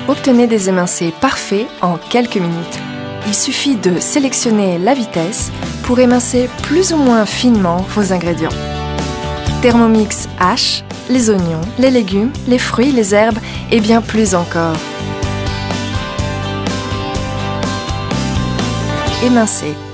Obtenez des émincés parfaits en quelques minutes. Il suffit de sélectionner la vitesse pour émincer plus ou moins finement vos ingrédients. Thermomix hache les oignons, les légumes, les fruits, les herbes et bien plus encore. Émincer.